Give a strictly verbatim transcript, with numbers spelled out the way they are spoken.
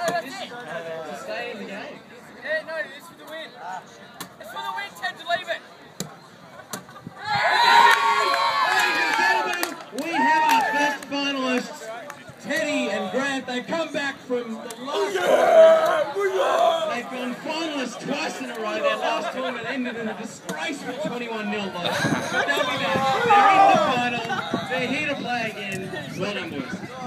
that's it. To stay in the game. Yeah, no, it's for the win. It's for the win, Ted, to leave it. Ladies and gentlemen, we have our first finalists, Teddy and Grant. They come back from the last tournament. They've gone finalists twice in a row. Their last tournament ended in a disgraceful twenty-one nil loss. But they'll be back. They're in the final. They're here to play again. Well done, boys.